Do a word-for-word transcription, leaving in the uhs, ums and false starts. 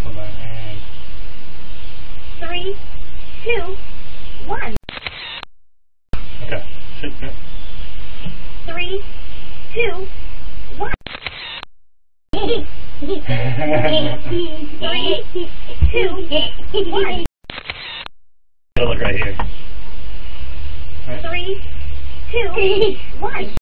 Hold on. And Three, two, one. okay. Shit, yeah. Three, two, one. Three, two, one. Look right here. Right? Three, two, one.